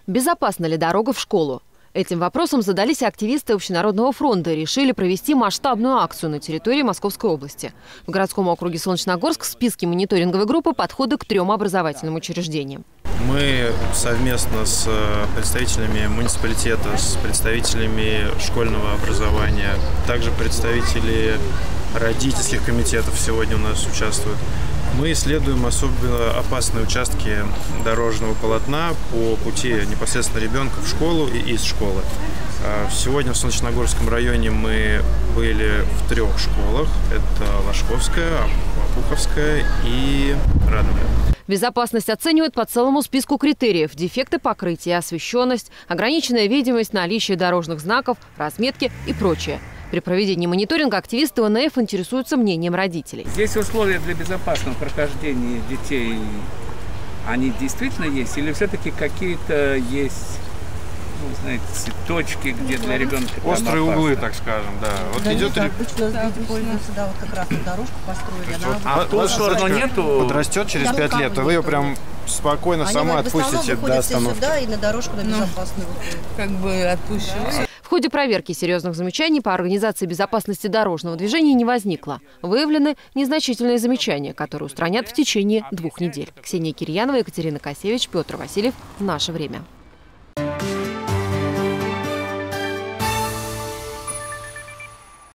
Безопасна ли дорога в школу? Этим вопросом задались активисты Общенародного фронта и решили провести масштабную акцию на территории Московской области. В городском округе Солнечногорск в списке мониторинговой группы подходы к 3 образовательным учреждениям. Мы совместно с представителями муниципалитета, с представителями школьного образования, также представители родительских комитетов сегодня у нас участвуют. Мы исследуем особенно опасные участки дорожного полотна по пути непосредственно ребенка в школу и из школы. Сегодня в Солнечногорском районе мы были в 3 школах. Это Ложковская, Опуховская и Радовая. Безопасность оценивают по целому списку критериев: дефекты покрытия, освещенность, ограниченная видимость, наличие дорожных знаков, разметки и прочее. При проведении мониторинга активисты ОНФ интересуются мнением родителей. Здесь условия для безопасного прохождения детей, они действительно есть? Или все-таки какие-то есть, знаете, точки, где для ребенка острые углы, так скажем, да. Вот да идет нет, обычно дети пользуются, да, вот как раз дорожку построили. А тут что, нету? Подрастет через 5 лет, то вы ее прям спокойно сама отпустите до остановки. Сюда и на дорожку на безопасную. Как бы отпущу. В ходе проверки серьезных замечаний по организации безопасности дорожного движения не возникло. Выявлены незначительные замечания, которые устранят в течение 2 недель. Ксения Кирьянова, Екатерина Косевич, Петр Васильев. В наше время.